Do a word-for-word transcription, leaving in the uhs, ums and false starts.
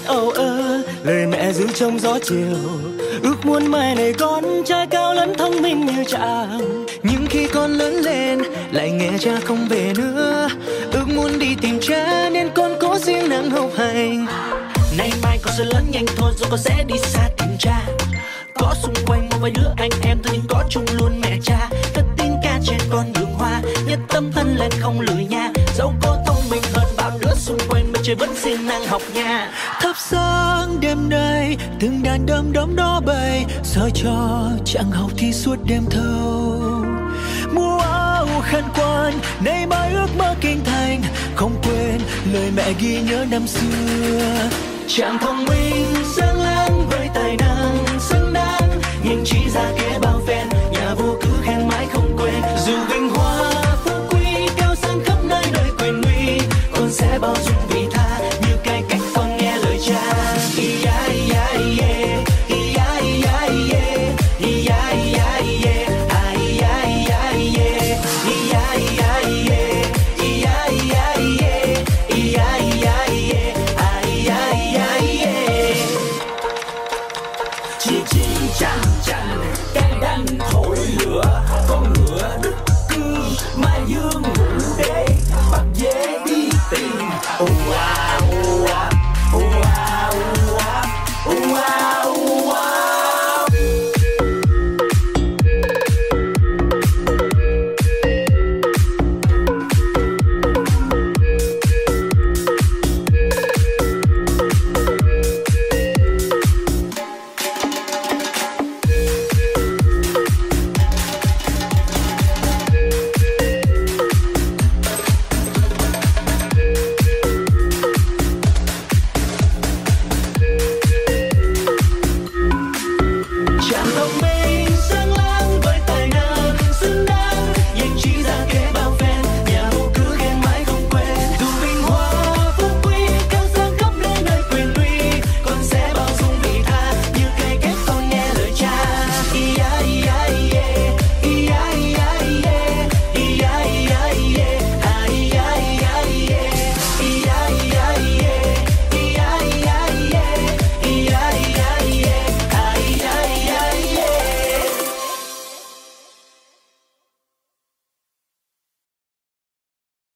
âu ơ, lời mẹ giữ trong gió chiều. Ước muốn mai này con trai cao lớn thông minh như cha. Nhưng khi con lớn lên lại nghe cha không về nữa. Ước muốn đi tìm cha nên con cố siêng năng học hành. Nay mai con sẽ lớn nhanh thôi rồi con sẽ đi xa tìm cha. Có xung quanh một vài đứa anh em thôi nhưng có chung luôn mẹ cha. Cất tiếng ca trên con đường hoa, nhất tâm thân lên không lười nha. Dẫu cô thông minh hơn bao đứa xung quanh mà trời vẫn siêng năng học nha. Thắp sáng đêm nay từng đàn đom đóm đó bay, soi cho chặng học thi suốt đêm thâu. Mua áo khăn quan nay mai ước mơ kinh thành, không quên lời mẹ ghi nhớ năm xưa. Chàng thông minh sáng láng với tài năng xứng đáng, nhưng chỉ ra kế bao phen nhà vua cứ khen mãi không quên. Dù vinh hoa phú quý cao sang khắp nơi nơi quyền uy, con sẽ bao dung vị tha như cái cách con nghe lời cha. Thổi lửa con ngựa đức cương mai dương.